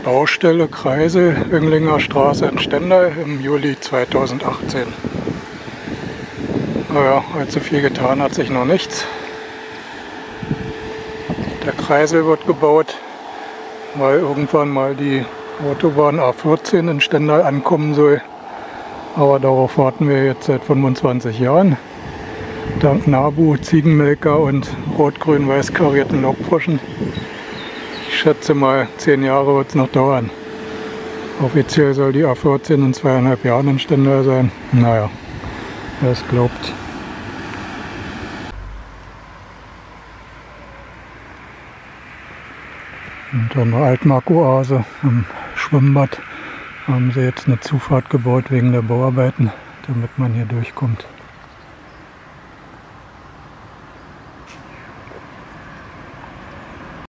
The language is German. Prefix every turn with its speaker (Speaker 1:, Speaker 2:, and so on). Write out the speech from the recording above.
Speaker 1: Baustelle Kreisel, Önglinger Straße in Stendal im Juli 2018. Naja, allzu viel getan hat sich noch nichts. Der Kreisel wird gebaut, weil irgendwann mal die Autobahn A14 in Stendal ankommen soll. Aber darauf warten wir jetzt seit 25 Jahren. Dank Nabu, Ziegenmelker und rot-grün-weiß karierten Laubfroschen. Ich schätze mal, 10 Jahre wird es noch dauern. Offiziell soll die A14 in 2,5 Jahren in Stendal sein. Naja, wer es glaubt. Und an der Altmark-Oase am Schwimmbad haben sie jetzt eine Zufahrt gebaut wegen der Bauarbeiten, damit man hier durchkommt.